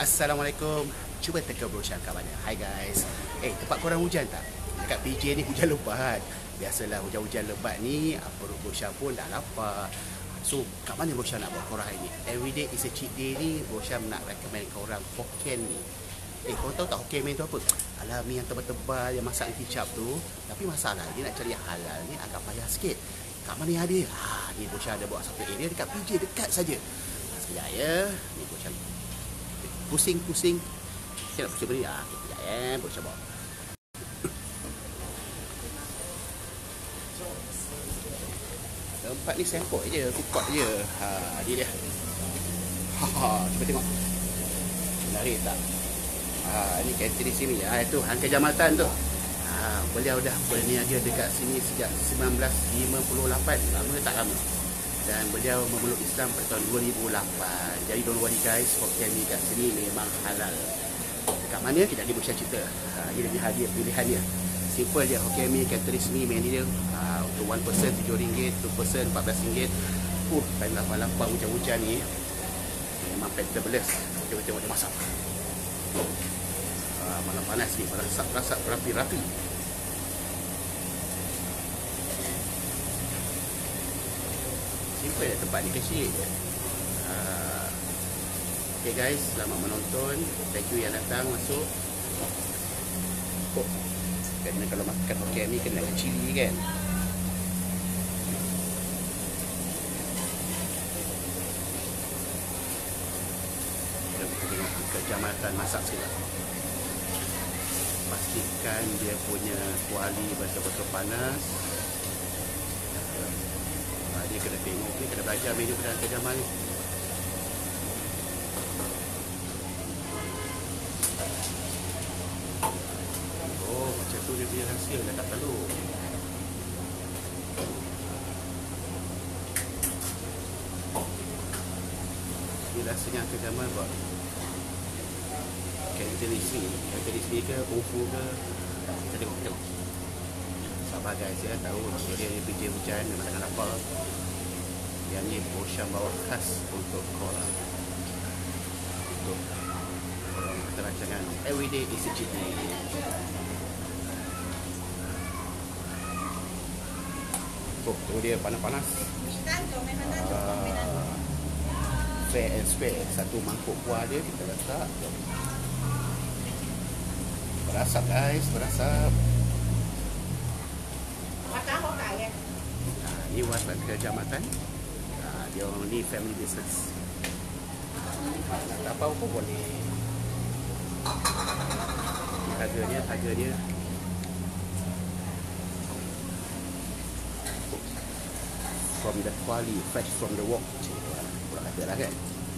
Assalamualaikum. Cuba teka brochure kat mana. Hai guys. Tempat korang hujan tak? Dekat PJ ni hujan lebat. Biasalah hujan-hujan lebat ni, perut brochure pun dah lapar. So, kat mana brochure nak bawa korang hari ni? Everyday is a cheat day ni, brochure nak recommend korang Hokkien mi. Korang tahu tak Hokkien mi tu apa? Alah, mi yang tebal-tebal, yang masak dengan kicap tu. Tapi masalah dia nak cari yang halal ni agak payah sikit. Kat mana yang ada? Ni brochure ada bawa satu area dekat PJ, dekat saja. Sekejap ya. Ni brochure pusing-pusing. Saya nak pusing beri. Sekejap ya. Brochure bawa. Tempat ni sempok je, kukot je. Ni dia. Cuba tengok. Menarik tak? Ni kantin di sini. Itu Hangkai Jamatan tu. Beliau dah berniaga dekat sini sejak 1958. Lama tak lama. Dan beliau memeluk Islam pada tahun 2008. Jadi don't worry guys, Hokkien mi kat sini memang halal. Dekat mana kita ada brochure cerita. Ini dia hadiah pilihan dia. Simple je Hokkien mi, Cantonese mi main dia. Untuk 1 person RM7, 2 person RM14. Time lapar-lapar hujan-hujan ni memang fantabulous. Cuba tengok dia masak. Malam panas ni, masak rapi-rapi. Simple tempat ni, kecil je. Okay guys, selamat menonton. Thank you yang datang masuk. Kerana kalau makan Hokkien ni kena dengan cili kan. Kita tengok kejamatan masak sekejap. Pastikan dia punya kuali betul-betul panas. Dia kena tengok ni, kena belajar menu dalam kejaman ni. Macam tu dia punya rahsia, dah tak perlu. Dia rasanya kejaman buat Cantonese ni ke, Kungfu ke. Kita tengok. Sabar guys ya, tahu dia PJ hujan, memang tengah lapar. Yang ni brochure bawa khas untuk korang. Untuk korang kata rancangan everyday is a cheat day. Tu dia panas-panas. Fair and square. Satu mangkuk kuah dia kita letak. Berasap guys, berasap. Ni warteg Kejamatan. Dia orang ni family business. Nak apa pun boleh. Harga dia. From the quality, fresh from the wok. Kurang ada lah kan.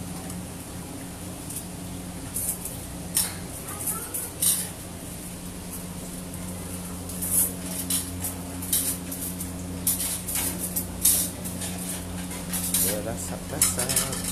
Rasap-rasap.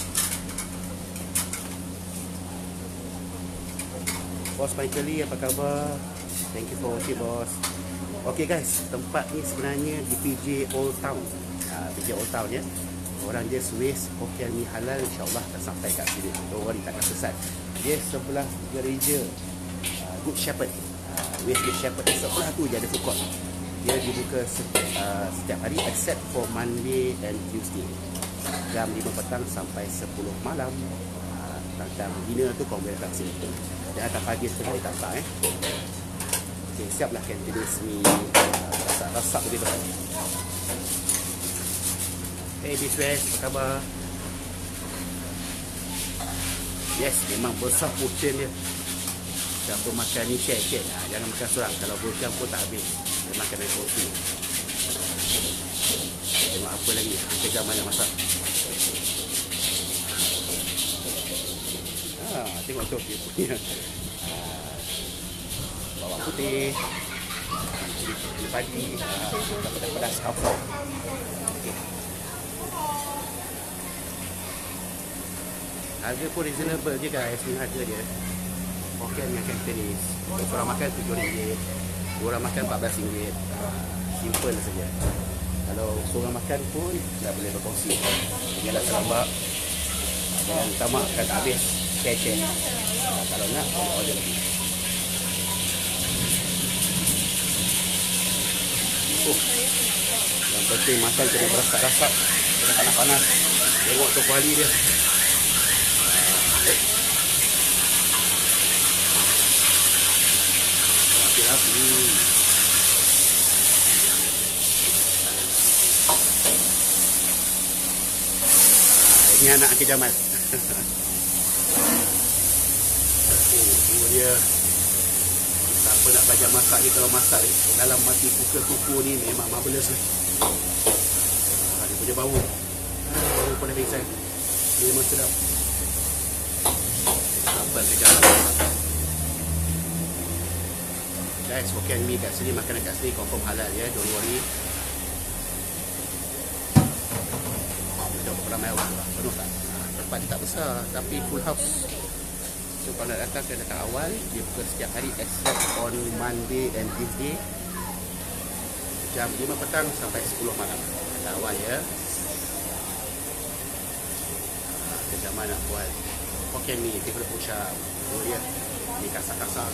Bos Michael Lee, apa khabar? Thank you for watching bos. Okay guys, tempat ni sebenarnya di PJ Old Town. PJ Old Town ya. Orang just waste Hokkien mi halal, insyaAllah dah sampai kat sini. Don't worry, takkan sesat. Dia sebelah gereja Good Shepherd. West Good Shepherd sebelah tu je ada food court. Dia dibuka setiap hari except for Monday and Tuesday. Jam 5 petang sampai 10 malam. Tentang dinner tu kau boleh datang sini. Dia akan pagi setengah dia tak Okay, siaplah Cantonese mi. Rasak-rasak begitu. Hey Biswes, apa khabar? Yes, memang besar portion dia. Siapa makan ni share. Jangan makan seorang. Kalau portion pun tak habis. Dia makan dengan porsi. Tengok apa lagi. Kejaman yang masak. Tengok tu dia punya bawang putih, cili padi, pedas apa. Harga pun reasonable je guys. Ni harga dia Hokkien dengan Cantonese. Korang makan RM7, korang makan RM14. Simple saja. Kalau seorang makan pun tak boleh berkongsi. Janganlah terlambat. Jangan tamak kan tak habis. share. Kalau nak, boleh order lagi. Yang penting makan kena berasak-rasak, kena panas-panas. Tengok tu kuali dia. Rapi-rapi. Ini anak Encik Jamal. Tunggu dia. Siapa nak belajar masak ni, kalau masak ni dalam mati kuku ni memang marvelous lah. Dia punya bau pun dah pingsan. Dia memang sedap. Apa kejap. Guys, Hokkien mi kat sini, makanan kat sini confirm halal ya, don't worry. Ramai orang lah, penuh tak? Tempat dia tak besar tapi full house. So kalau nak datang, kena datang awal. Dia buka setiap hari except on Monday and Tuesday, jam 5 petang sampai 10 malam. Datang awal ya. Kejaman nak buat Hokkien mi, favorite push-up. Oh ya, ni kasar-kasar.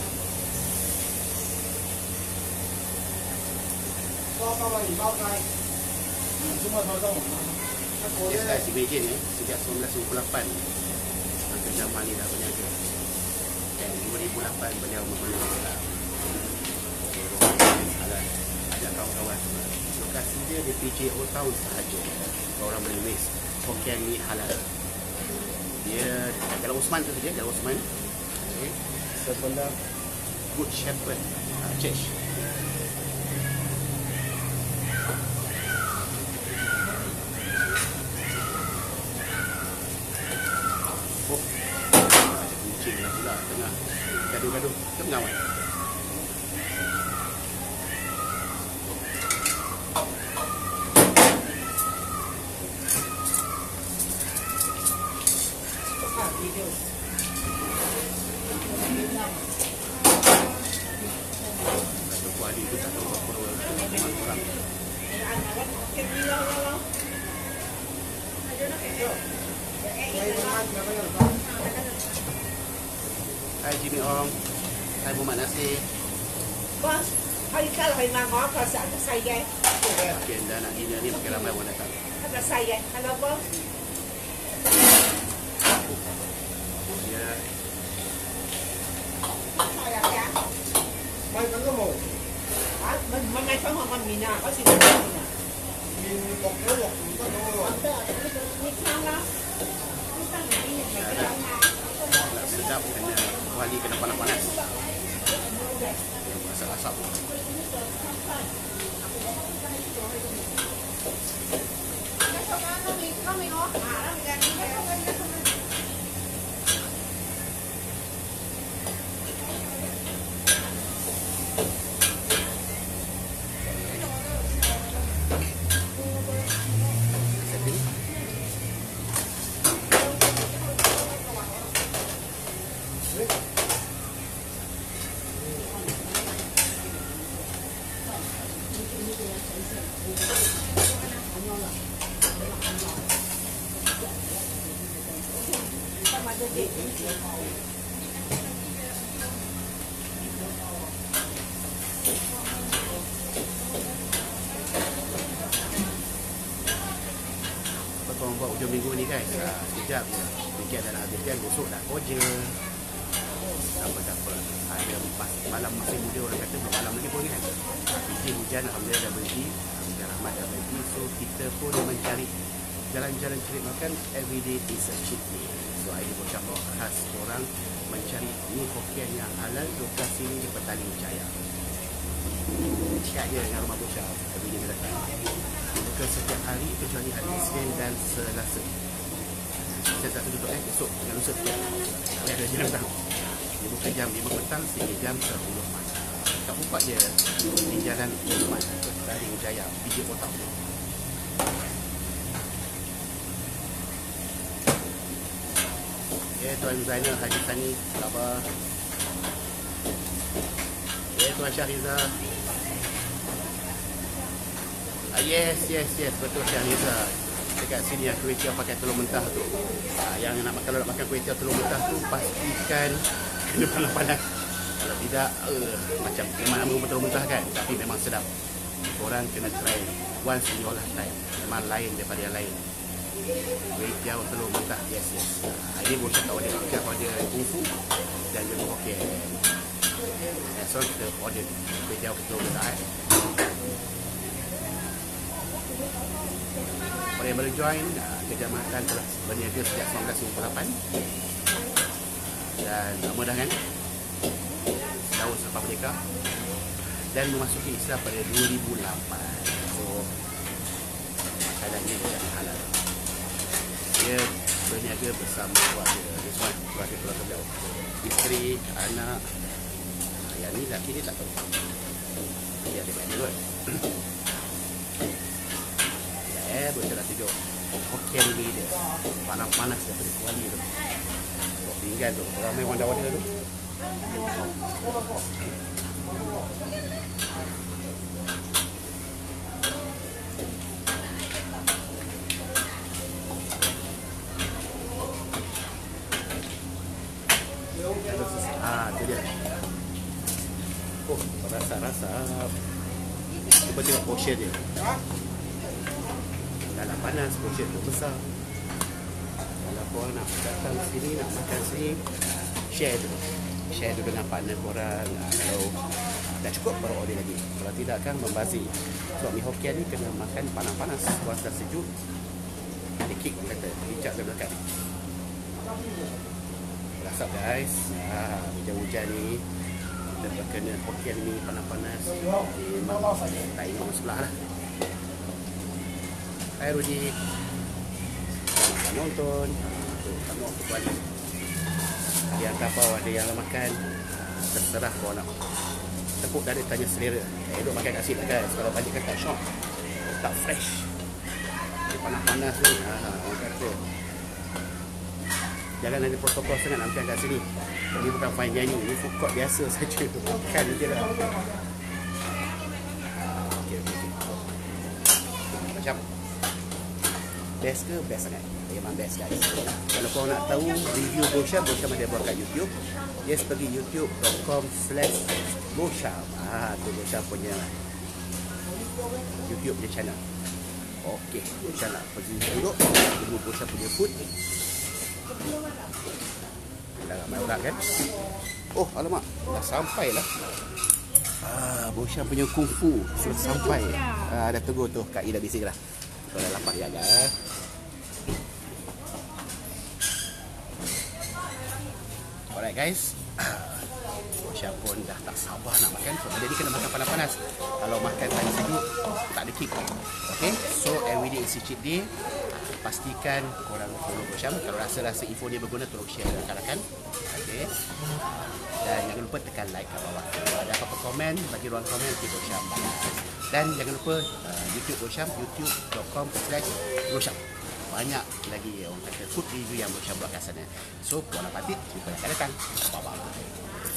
Yes guys, imagine sejak 1998 Kejaman ni dah berniaga. Dan 2008 beliau memulai Islam. Ajak kawan-kawan. Lokasi dia di PJ Old Town sahaja. Orang boleh miss Hokkien mi halal. Dia Jalan Osman tu saja, Jalan Osman. Okay. Sebelah Good Shepherd Church. Tengah gaduh-gaduh tengah. Satu kuali tu tak tahu berapa orang. Hai Jimmy Ong. Hai Muhammad Nasir. Bos, hari kalau hari mama kau ada saya. Okey, dah nak dinner ni makin ramai orang datang. Ada saya. Halo bos. Ya. Saya ya. Mai kan kamu? Ah, mana sama man mina, kau sih mina. Min koknya waktu itu kamu. Ada, ni sana. Kita ni Nak sedap kena kuali kena panas-panas. Asap-asap. Korang buat hujung minggu ni guys, sekejap je. Weekend dah nak habiskan, besok dah kerja. Tak apa. Ada malam masih muda, orang kata belum malam lagi pun kan. PJ hujan alhamdulillah dah berhenti, hujan rahmat dah berhenti. So kita pun mencari jalan-jalan cari makan. Everyday is a cheat day. So ini bocah bawa khas orang mencari mi Hokkien yang halal. Lokasi ni di Petaling Jaya. Cik je dengan rumah bocah. Everyday dia datang. Buka setiap hari kecuali hari Isnin dan Selasa. Selasa tutup esok dengan lusa tutup. Ada jam datang. Dia buka jam 5 petang sehingga jam 10 malam. Tak buka je di Jalan Osman Petaling Jaya, PJ Old Town. Okay, Tuan Zainal Haji Sani, khabar. Okay, Tuan Syahriza. Yes, betul Syahriza. dekat sini yang kuih tiaw pakai telur mentah tu. Yang kalau nak makan kuih tiaw telur mentah tu pastikan kena panas-panas. Kalau tidak macam memang nama telur mentah kan, tapi memang sedap. Korang kena try once in your lifetime. Memang lain daripada yang lain. Kuih tiaw telur mentah, yes. Ini bocah tak order, kita order kungfu dan juga Hokkien. So kita order kuih tiaw telur mentah. Pada yang baru join, Gegar Makan telah berniaga sejak 1958 dan mudah kan, setahun selepas merdeka, dan memasuki Islam pada 2008. So makanannya bukan halal. Dia berniaga bersama keluarga beliau, isteri, anak. Yang ni lelaki ni tak tahu, dia ada banyak kot. Bocah dah tunjuk Hokkien ni dia panas-panas daripada Kuala tu. Pinggan tu ramai orang dah order tu. Tu dia. Rasa cuba tengok portion dia. Kalau panas, portion tu besar. Kalau korang nak datang sini, nak makan sini, share tu dengan partner korang. Kalau dah cukup, baru order lagi. Kalau tidak kan membazir. Sebab mi Hokkien ni kena makan panas-panas. Kuasa dah sejuk, ada kick orang kata, hijab ke belakang. Rasap guys, hujan-hujan ni kita berkena Hokkien ni panas-panas. Memang tak ingat sebelah lah. Hai Rudy, selamat nonton. Kamu aku balik. Ada yang kapau, ada yang makan. Terserah kau nak. Tepuk dari tanya selera. Duduk makan kat sini guys. Kalau balik kan tak syok, tak fresh. Dia panas-panas ni. Orang kata jangan ada protokol sangat nak makan kat sini. Ini bukan fine dining, ini food court biasa saja. Makan je lah. Okay. Macam best ke? Best sangat. Memang best guys. Kalau korang nak tahu review Bosham ada buat kat YouTube. Yes, pergi youtube.com/Bosham. Tu Bosham punya YouTube punya channel. Okey, Bosham nak pergi duduk tunggu Bosham punya food. Dah ramai orang kan? Oh, alamak, dah sampai lah. Bosham punya kungfu sudah sampai. Dah tunggu tu, Kak I dah bising lah. Kalau dah lapar jaga. Alright guys, Bosham pun dah tak sabar nak makan. So jadi kena makan panas-panas. Kalau makan panas sejuk, tak ada kick. Okay, so everyday is a cheat day. Pastikan korang follow Bosham. Kalau rasa info dia berguna, tolong share dengan rakan-rakan. Okay, dan jangan lupa tekan like kat bawah. Kalau ada apa-apa komen, bagi ruang komen di Bosham. Dan jangan lupa YouTube Bosham, youtube.com/Bosham. Banyak lagi orang kata food review yang Bosham buat kat sana. So, korang patut, jumpa akan datang. Bye-bye.